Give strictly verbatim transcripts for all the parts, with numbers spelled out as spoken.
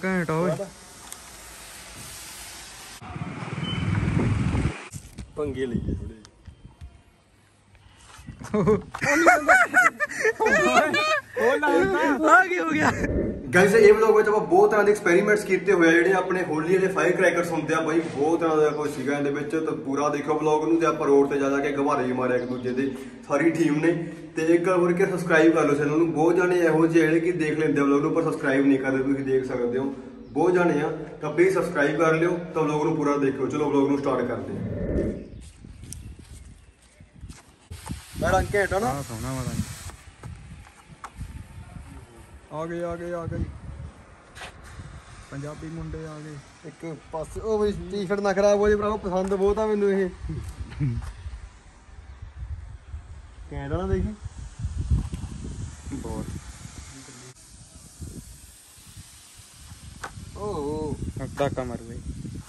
ਘੈਂਟ ਓਏ पंगे लीजिए थोड़े गाइस ये व्लॉग ਵਿੱਚ ਆਪਾਂ ਬਹੁਤ ਤਰ੍ਹਾਂ ਦੇ ਐਕਸਪੈਰੀਮੈਂਟਸ ਕੀਤੇ ਹੋਏ ਆ ਜਿਹੜੇ ਆਪਣੇ ਹੋਲੀ ਵਾਲੇ ਫਾਇਰ ਕ੍ਰੈਕਰਸ ਹੁੰਦੇ ਆ ਬਾਈ ਬਹੁਤ ਤਰ੍ਹਾਂ ਦਾ ਕੁਝ ਸੀਗਾ ਇਹਦੇ ਵਿੱਚ ਤਾਂ ਪੂਰਾ ਦੇਖੋ ਵਲੌਗ ਨੂੰ ਤੇ ਆਪਾਂ ਰੋਡ ਤੇ ਜਾ ਜਾ ਕੇ ਘਵਾਰੇ ਮਾਰਿਆ ਇੱਕ ਦੂਜੇ ਦੇ ਸਾਰੀ ਟੀਮ ਨੇ ਤੇ ਇੱਕ ਵਾਰ ਕੇ ਸਬਸਕ੍ਰਾਈਬ ਕਰ ਲਓ ਚੈਨਲ ਨੂੰ ਬਹੁਤ ਜਾਣੇ ਇਹੋ ਜਿਹੇ ਜਿਹੜੇ ਕਿ ਦੇਖ ਲੈਂਦੇ ਵਲੌਗ ਨੂੰ ਪਰ ਸਬਸਕ੍ਰਾਈਬ ਨਹੀਂ ਕਰਦੇ ਤੁਸੀਂ ਦੇਖ ਸਕਦੇ ਹੋ ਬਹੁਤ ਜਾਣੇ ਆ ਤਾਂ ਪਲੀਜ਼ ਸਬਸਕ੍ਰਾਈਬ ਕਰ ਲਿਓ ਤਾਂ ਵਲੌਗ ਨੂੰ ਪੂਰਾ ਦੇਖਿਓ ਚਲੋ ਵਲੌਗ ਨੂੰ ਸਟਾਰਟ ਕਰਦੇ ਹਾਂ ਮੈਂ ਰੰਗ ਘੇਟਾ ਨਾ ਸੋਹਣਾ ਵਾਲਾ ਆ ਗਏ ਆ ਗਏ ਆ ਗਏ ਪੰਜਾਬੀ ਮੁੰਡੇ ਆ ਗਏ ਇੱਕ ਪਾਸੇ ਉਹ ਵੀ ਟੀ-ਸ਼ਰਟ ਨਾ ਖਰਾਬ ਹੋ ਜੇ ਭਰਾ ਪਸੰਦ ਬਹੁਤ ਆ ਮੈਨੂੰ ਇਹ ਘੈਂਟ ਨਾ ਦੇਖੀ ਬਹੁਤ ਓ ਧੱਕਾ ਮਾਰ ਬਈ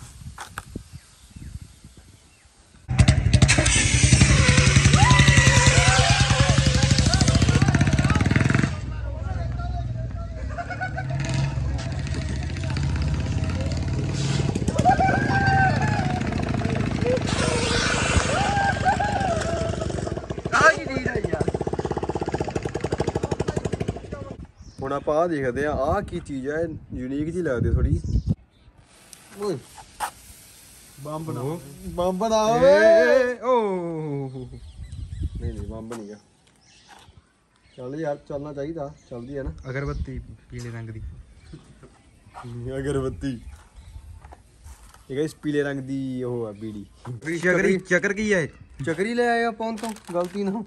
ਹੁਣ ਆਪਾਂ ਆ ਦੇਖਦੇ ਆ ਆ ਕੀ ਚੀਜ਼ ਹੈ ਯੂਨੀਕ ਜੀ ਲੱਗਦੀ ਥੋੜੀ ਓਏ ਬੰਬ ਨਾ ਬੰਬ ਨਾ ਓਏ ਓ ਨਹੀਂ ਨਹੀਂ ਬੰਬ ਨਹੀਂ ਆ ਚੱਲ ਯਾਰ ਚੱਲਣਾ ਚਾਹੀਦਾ ਚੱਲਦੀ ਹੈ ਨਾ ਅਗਰਬੱਤੀ ਪੀਲੇ ਰੰਗ ਦੀ ਅਗਰਬੱਤੀ ਇਹ ਗਾਇਸ ਪੀਲੇ ਰੰਗ ਦੀ ਉਹ ਆ ਬੀੜੀ ਚੱਕਰੀ ਚੱਕਰ ਕੀ ਹੈ ਚੱਕਰੀ ਲੈ ਆਏ ਆਪਾਂ ਤੋਂ ਗਲਤੀ ਨਾਲ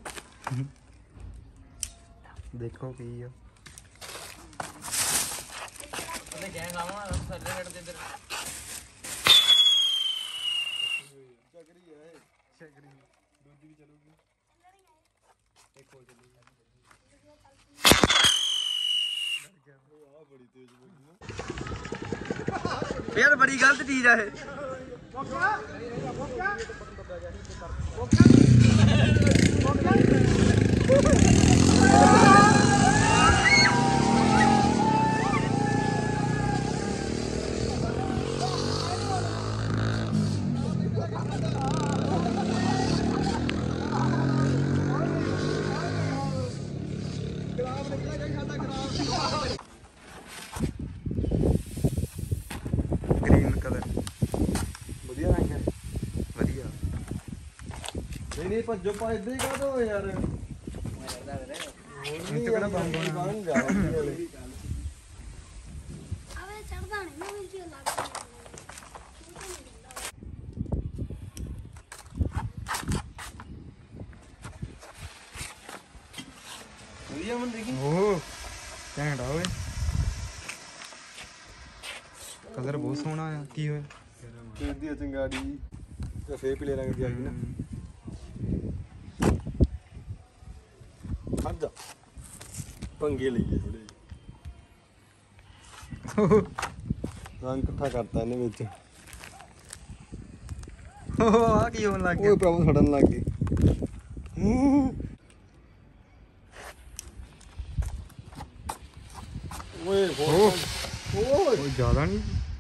ਦੇਖੋ ਕੀ ਆ गैंग आवा सर्रे हेड दे इधर चकरी है चकरी दूसरी भी चलोगी एक और चलेगी आ बड़ी तेज बोली ना यार बड़ी गलत चीज है ग्रीन कलर बढ़िया रंग है बढ़िया नहीं नहीं पर जो पा इधर ही कर दो यार तो कड़ा बंद होना बन जा अबे चढ़दा नहीं ना वीडियो लग बढ़िया मन देखी ओ घैंट आ ओए कलर बहुत सोहना है की होए दी चंगाड़ी तो फे पीले रंग दी आ गई ना हट जा पंगे लीजिए थोड़े रंग इकट्ठा करता इन्हें विच ओ आ की होने लग ओए गया प्रभु सड़न लग गई ओए ओ ओए कोई ज्यादा नहीं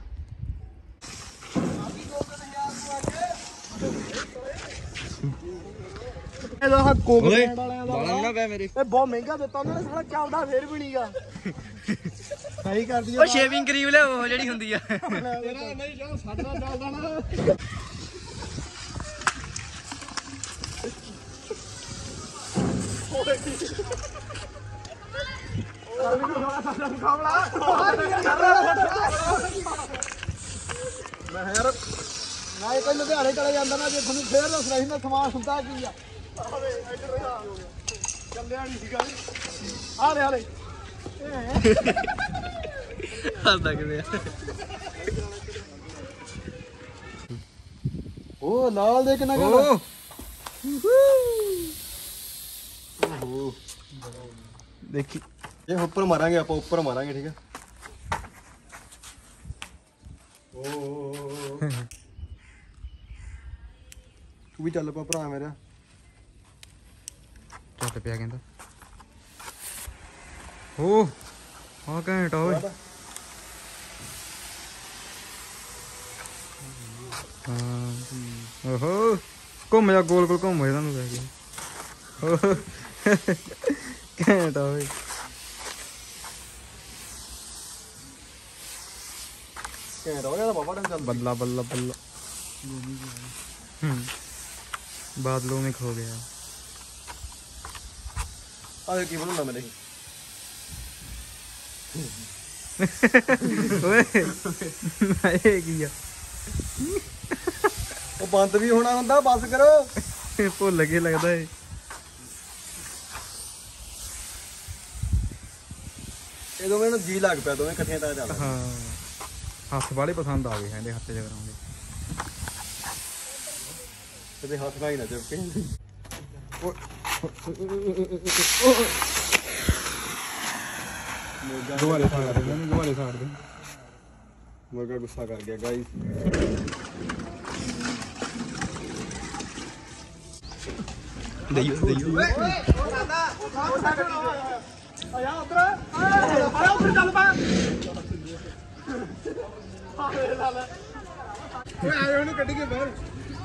ਇਹਦਾ ਹੱਕ ਕੋਕ ਓਏ ਬ੍ਰਾਂਡ ਵਾਲਿਆਂ ਦਾ ਬਾਲਾ ਨਾ ਪੈ ਮੇਰੇ ਇਹ ਬਹੁਤ ਮਹਿੰਗਾ ਦਿੱਤਾ ਉਹਨਾਂ ਨੇ ਸਾਲਾ ਚੱਲਦਾ ਫੇਰ ਵੀ ਨਹੀਂਗਾ ਸਹੀ ਕਰ ਦਿਓ ਉਹ ਸ਼ੇਵਿੰਗ ਕਰੀਮ ਲੈ ਉਹ ਜਿਹੜੀ ਹੁੰਦੀ ਆ ਤੇਰਾ ਨਹੀਂ ਜਦੋਂ ਸਾਡੇ ਨਾਲ ਚੱਲਦਾ ਨਾ ਮੈਂ ਯਾਰ ਨਾ ਇਹ ਕੋਈ ਲੁਧਿਆਣੇ ਚਲੇ ਜਾਂਦਾ ਨਾ ਜੇ ਤੁਹਾਨੂੰ ਫੇਰ ਦੱਸਣਾ ਸੀ ਮੈਂ ਸਮਾਨ ਹੁੰਦਾ ਕੀ ਆ ਆਵੇ ਇੱਧਰ ਆ ਹੋ ਗਿਆ ਚੱਲਿਆ ਨਹੀਂ ਸੀਗਾ ਆ ਰੇ ਆ ਰੇ ਹੱਸਦਾ ਕਿਵੇਂ ਉਹ ਨਾਲ ਦੇ ਕਿੰਨਾ ਓ ਓਹੋ ਦੇਖੀ ਇਹ ਉੱਪਰ ਮਾਰਾਂਗੇ ਆਪਾਂ ਉੱਪਰ ਮਾਰਾਂਗੇ ਠੀਕ ਹੈ ਓ ਤੂੰ ਵੀ ਚੱਲ ਪਾ ਭਰਾ ਮੇਰਾ ਚੱਲ ਪਿਆ ਕਹਿੰਦਾ ਓ ਆ ਘੈਂਟ ਓਏ ਹਾਂ ਓਹੋ ਘੁੰਮ ਜਾ ਗੋਲ ਗੋਲ ਘੁੰਮ ਜਾ ਤੁਹਾਨੂੰ ਲੈ ਕੇ ਓਹੋ ਘੈਂਟ ਓਏ ਘੈਂਟ ਹੋ ਗਿਆ ਤਾਂ ਬਾਬਾ ਡੰਗ ਚੱਲ ਬੱਲਾ ਬੱਲਾ ਬੱਲਾ ਹੂੰ ਬਾਦਲੋਂ में खो गया ਆ ਕੀ ਬਣਾਉਣਾ ਮੇਰੇ ਓਏ ਇਹ ਕੀ ਆ ਉਹ ਬੰਦ ਵੀ ਹੋਣਾ ਹੁੰਦਾ ਬਸ ਕਰੋ ਭੁੱਲ ਕੇ ਲੱਗਦਾ ਏ ਇਹ ਦੋਵੇਂ ਨੂੰ ਜੀ ਲੱਗ ਪਿਆ ਦੋਵੇਂ ਇਕੱਠੇ ਤਾਂ ਚੱਲ ਹਾਂ ਹੱਥ ਵਾਲੇ ਪਸੰਦ ਆ ਗਏ ਕਹਿੰਦੇ ਹੱਥ ਚ ਕਰਾਉਂਦੇ ਤੇ ਹੱਥ ਨਾਲ ਹੀ ਨਾ ਚੁੱਕੇ ਦੁਬਾਰੇ ਸਾੜ ਦੇ ਮੈਨੂੰ ਦੁਬਾਰੇ ਸਾੜ ਦੇ ਮੁਰਗਾ ਗੁੱਸਾ ਕਰ ਗਿਆ ਗਾਈਸ ਦਈਓ ਦਈਓ ਆਇਆ ਉਧਰ ਆਇਆ ਉਧਰ ਚੱਲ ਪਾ ਓਏ ਆਏ ਉਹਨੂੰ ਕੱਢ ਕੇ ਬਾਹਰ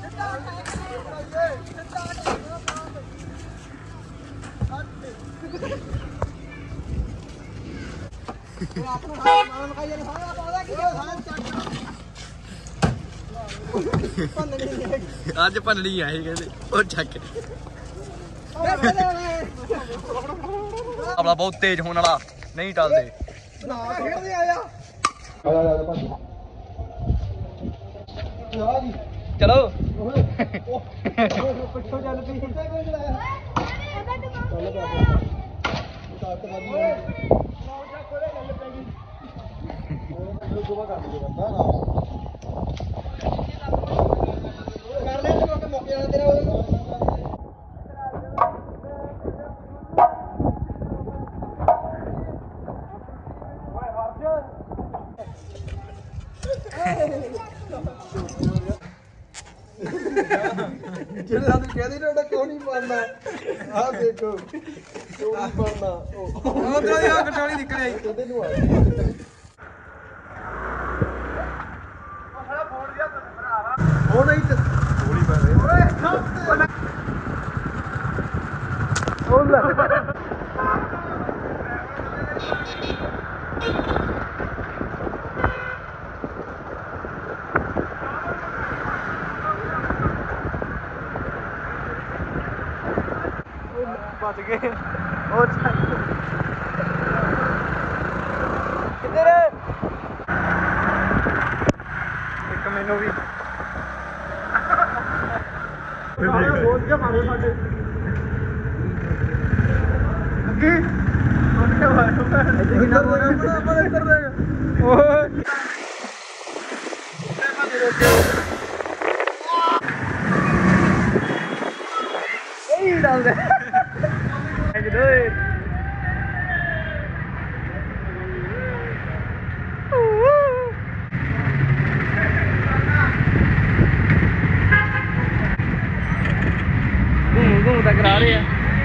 ਅੱਜ ਭੰਨਣੀ ਆ ਇਹ ਕਹਿੰਦੇ ਉਹ ਚੱਕ ਆਪਣਾ ਬਹੁਤ ਤੇਜ਼ ਹੋਣ ਵਾਲਾ ਨਹੀਂ ਟਲਦੇ ਖੇਡਦੇ ਆਇਆ ਚਲੋ ਪਿੱਛੋਂ ਚੱਲ ਪਈ ਕਰ ਲੈ ਤੇ ਮੁੱਕ ਜਾਣਾ ਤੇਰਾ ਜਿਹੜੇ ਸਾਨੂੰ ਕਹਿੰਦੇ ਨੇ ਉਹਦਾ ਕਿਉਂ ਨਹੀਂ ਬਣਨਾ ਆਹ ਦੇਖੋ ਕਿਉਂ ਨਹੀਂ ਬਣਨਾ ਉਹ ਉਧਰੋਂ ਦੀ ਕਟੋਲੀ ਨਿਕਲ ਆਈ ਉਹਦੇ ਨੂੰ ਆ ਉਹ ਨਹੀਂ ਤੇ ਥੋੜੀ ਪੈ ਰਹੀ ਓਏ ਉਹ ਲੈ ਬਚ ਗਏ ਉਹ ਕਿੱਧਰ ਇੱਕ ਮੈਨੂੰ ਵੀ ਸੋਚ ਕੇ ਮਾਰੋ ਸਾਡੇ ਅੱਗੇ ਉਹਨੇ ਮਾਰੋ ਇੰਨਾ ਬੋਲ ਬੜਾ ਬੜਾ ਕਰ ਦੇਗਾ ਓਏ ਇਹ ਡਾਲ ਦੇ ਓਏ ਘੁੰਮ ਘੁੰਮ ਤਾਂ ਕਰਾ ਰਹੇ ਆ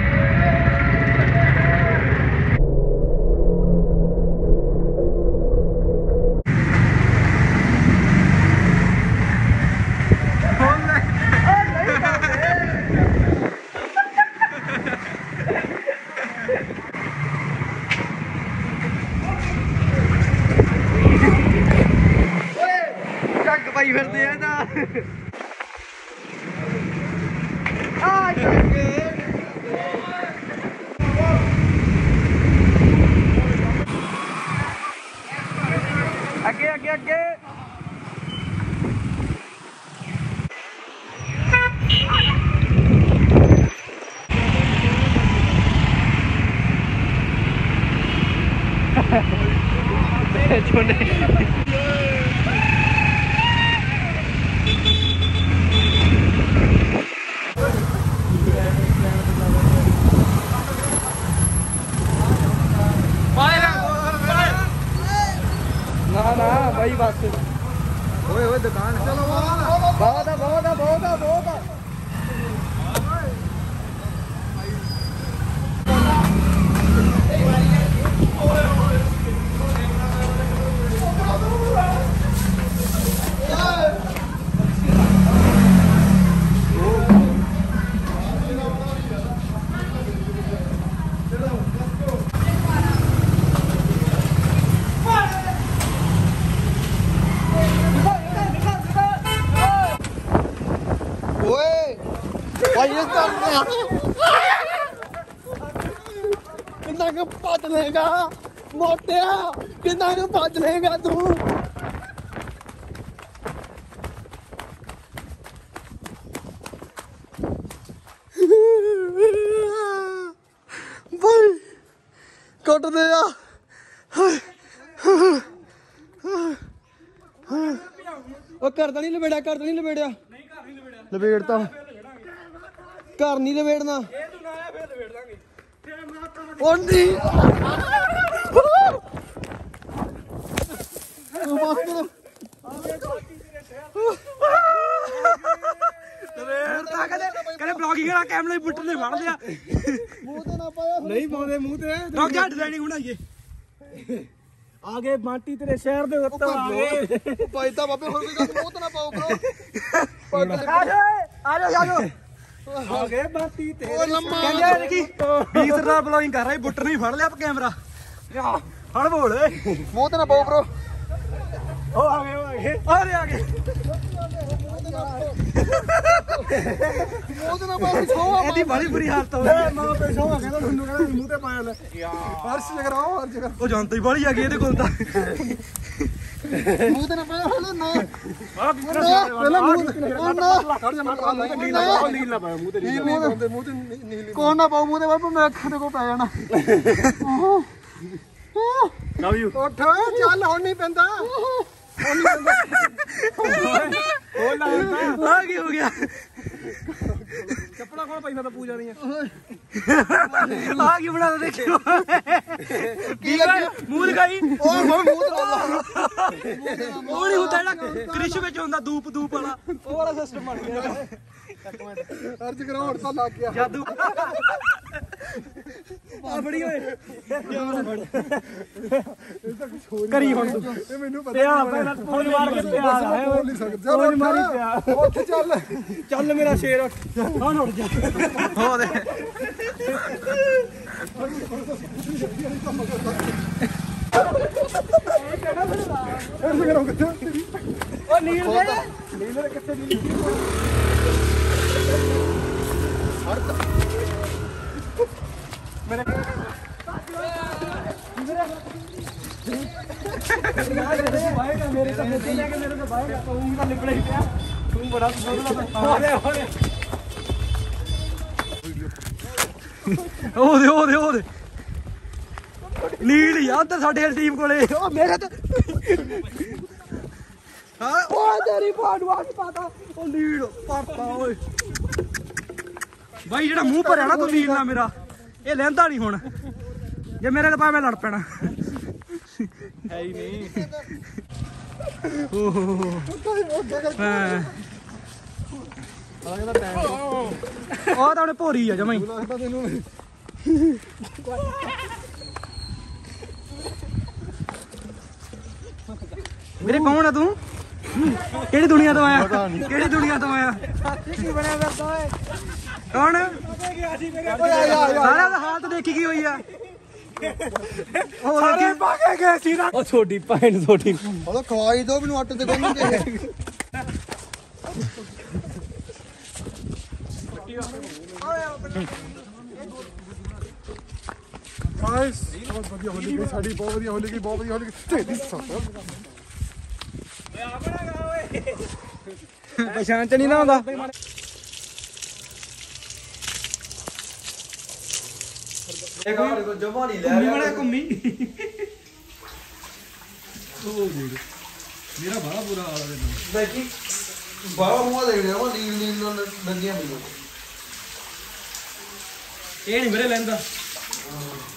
ਝੱਗ ਪਾਈ ਫਿਰਦੇ ਆ ਤਾਂ ਆ ਝੱਗ ਅੱਗੇ ਅੱਗੇ ਅੱਗੇ ਛੋਟੇ ਨਾ ਨਾ ਭਾਈ ਬਸ ਓਏ ਓਏ ਦੁਕਾਨ ਚਲੋ ਬਹੁਤ ਆ ਬਹੁਤ ਆ ਬਹੁਤ ਆ ਬਹੁਤ ਆ कितना का पच लेगा मोटिया कितना का पच लेगा तू भाई कट दे यार ਉਹ ਕਰਦਾ ਨਹੀਂ ਲਵੇੜਿਆ ਕਰਦਾ ਨਹੀਂ ਲਵੇੜਿਆ ਨਹੀਂ ਘਰ ਨਹੀਂ ਲਵੇੜਿਆ ਲਵੇੜਤਾ ਘਰ ਨਹੀਂ ਲਵੇੜਨਾ ਇਹ ਤੂੰ ਨਾ ਆਇਆ ਫੇਰ ਲਵੇੜ ਦਾਂਗੇ ਉਹ ਨਹੀਂ ਕਹਿੰਦੇ ਬਲੌਗਿੰਗ ਵਾਲਾ ਕੈਮਰਾ ਬੁੱਟਰ ਨੇ ਫੜ ਲਿਆ ਮੂੰਹ ਤੇ ਨਾ ਪਾਇਆ ਨਹੀਂ ਪਾਉਂਦੇ ਮੂੰਹ ਤੇ ਰੁਕ ਜਾ ਡਿਜ਼ਾਈਨਿੰਗ ਬਣਾਈਏ आगे माटी तेरे शहर दे उत्ते आगे पैदा बाबे होर कोई गल मौत ना पाओ ब्रो आ जाओ आ जाओ आगे माटी तेरे कहंदे देखी बीस दा ब्लॉगिंग कर रहा है बुੱਟਰ नहीं फड़ लिया कैमरा फड़ बोल मौत ना पाओ ब्रो ओ आगे ओ आगे अरे आगे ਮੂੰਹ ਤੇ ਨਾ ਪਾਓ ਛੋਵਾ ਇਹਦੀ ਬੜੀ ਬੁਰੀ ਹਾਲਤ ਹੋ ਗਈ ਮਾਂ ਪੇ ਛੋਵਾ ਕਹਿੰਦਾ ਤੁਹਾਨੂੰ ਕਹਿੰਦਾ ਮੂੰਹ ਤੇ ਪਾਇਆ ਲੈ ਯਾਰ ਹਰਸ਼ ਜਗਰਾਓ ਹਰ ਜਗ੍ਹਾ ਉਹ ਜਨਤਾ ਹੀ ਬੜੀ ਆ ਗਈ ਇਹਦੇ ਕੋਲ ਤਾਂ ਮੂੰਹ ਤੇ ਨਾ ਪਾਇਆ ਹਲੇ ਨਾ ਆ ਪਹਿਲਾਂ ਮੂੰਹ ਨਾ ਖੜ ਜਾ ਮੈਂ ਨੀਲ ਨਾ ਨੀਲ ਨਾ ਪਾਇਆ ਮੂੰਹ ਤੇ ਨੀਲ ਨਹੀਂ ਪਾਉਂਦੇ ਮੂੰਹ ਤੇ ਨੀਲ ਕੋਣ ਨਾ ਪਾਉ ਮੂੰਹ ਤੇ ਬਾਪੂ ਮੈਂ ਅੱਖਾਂ ਦੇ ਕੋ ਪੈ ਜਾਣਾ ਲਵ ਯੂ ਉੱਠ ਚੱਲ ਹੁਣ ਨਹੀਂ ਪੈਂਦਾ ਹੁਣ ਨਹੀਂ ਪੈਂਦਾ हो ला आ की हो गया चप्पला कौन पैसा तो पूजा नहीं है आ की बना देखियो की मुंह दिखाई ओ मुंह तो वो नहीं होता ना कृष ਵਿੱਚ ਹੁੰਦਾ धूप धूप वाला ਉਹ ਵਾਲਾ ਸਿਸਟਮ ਬਣ ਗਿਆ ਇੱਕ ਮਿੰਟ ਅਰਜ ਕਰਾਉ ਹੜਤਾ ਲੱਗ ਗਿਆ ਜਾਦੂ ਆ ਬੜੀ ਓਏ ਕਰੀ ਹੁਣ ਤੂੰ ਇਹ ਮੈਨੂੰ ਪਤਾ ਇਹ ਆ ਪਹਿਲਾਂ ਫੋਨ ਮਾਰ ਕੇ ਪਿਆਰ ਆ ਬੋਲ ਨਹੀਂ ਸਕਦਾ ਫੋਨ ਮਾਰੀ ਪਿਆ ਉੱਠ ਚੱਲ ਚੱਲ ਮੇਰਾ ਸ਼ੇਰ ਹੁਣ ਉੱਠ ਜਾ ਹੋ ਦੇ ਉਹ ਨੀਲ ਦੇ ਨੀਲ ਦੇ ਕਿੱਥੇ ਨੀਲ ਮੇਰੇ ਮੇਰੇ ਤਾਂ ਮੇਰੇ ਲੈ ਕੇ ਮੇਰੇ ਤੋਂ ਬਾਹਰ ਤੂੰ ਤਾਂ ਲਿਬੜਾ ਹੀ ਪਿਆ ਤੂੰ ਬੜਾ ਬੋਲਦਾ ਹੋਰੇ ਹੋਰੇ ਉਹਦੇ ਉਹਦੇ ਉਹਦੇ ਨੀਲ ਯਾਰ ਤੇ ਸਾਡੇ ਟੀਮ ਕੋਲੇ ਉਹ ਮੇਰੇ ਤੇ ਹਾਂ ਉਹ ਤੇਰੀ ਬਾਡੂ ਆ ਪਤਾ ਉਹ ਨੀਲ ਪਾਪਾ ਓਏ ਬਾਈ ਜਿਹੜਾ ਮੂੰਹ ਭਰਿਆ ਨਾ ਤੂੰ ਨੀਲ ਨਾਲ ਮੇਰਾ ਇਹ ਲੈਂਦਾ ਨਹੀਂ ਹੁਣ ਜੇ ਮੇਰੇ ਨਾਲ ਪਾ ਮੈਂ ਲੜ ਪੈਣਾ ਹੈ ਹੀ ਨਹੀਂ ਓਹ ਹਾਂ ਉਹ ਤਾਂ ਉਹਨੇ ਭੋਰੀ ਆ ਜਮਾਂ ਹੀ ਮੇਰੇ ਕੌਣ ਆ ਤੂੰ ਕਿਹੜੀ ਦੁਨੀਆ ਤੋਂ ਆਇਆ ਕਿਹੜੀ ਦੁਨੀਆ ਤੋਂ ਆਇਆ ਕੀ ਬਣਿਆ ਫਿਰਦਾ ਓਏ ਕੌਣ ਸਾਰਿਆਂ ਦਾ ਹਾਲਤ ਦੇਖੀ ਕੀ ਹੋਈ ਆ ਉਹ ਸਾਰੇ ਭਾਗੇ ਗਏ ਸੀ ਨਾ ਉਹ ਛੋਟੀ ਭੈਣ ਛੋਟੀ ਉਹ ਖਵਾਈ ਦੋ ਮੈਨੂੰ ਆਟੇ ਤੇ ਗੁੰਨ ਕੇ ਗਾਇਸ ਬਹੁਤ ਵਧੀਆ ਹੋਲੀ ਗਈ ਸਾਡੀ ਬਹੁਤ ਵਧੀਆ ਹੋਲੀ ਗਈ ਬਹੁਤ ਵਧੀਆ ਹੋਲੀ ਗਈ ਤੇਰੀ ਸੱਤ ਪਛਾਣ ਚ ਨਹੀਂ ਨਾ ਆਉਂਦਾ ਇੱਕ ਵਾਰ ਕੋ ਜਮਾ ਨਹੀਂ ਲੈ ਰਿਹਾ ਘੁੰਮੀ ਉਹ ਦੇਖ ਮੇਰਾ ਬੜਾ ਬੁਰਾ ਹਾਲ ਹੈ ਦੇਖੀ ਬਾਹਰ ਮੂੰਹ ਦੇਖ ਰਿਹਾ ਉਹ ਨੀਲ ਨੀਲ ਨਾਲ ਨੰਗੀਆਂ ਮੈਨੂੰ ਇਹ ਨਹੀਂ ਮੇਰੇ ਲੈਂਦਾ